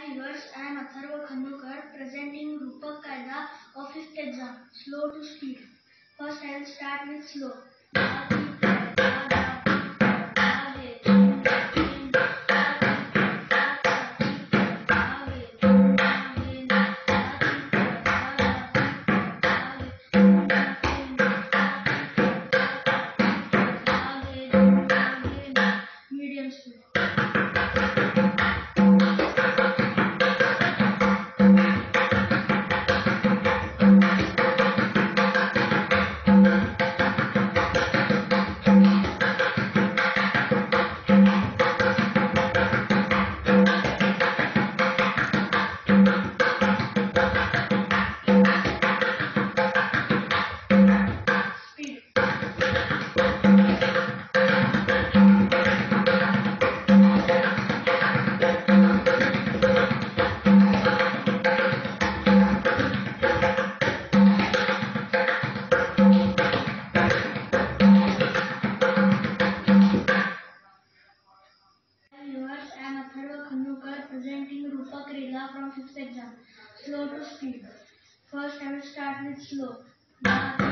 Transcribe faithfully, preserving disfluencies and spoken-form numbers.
viewers, I am Atharva presenting roopak kayada of fifth exam, slow to speed. First I will start with slow. Medium speed. Viewers, I am Atharva presenting roopak Rela from fifth exam, slow to speed. First I will start with slow.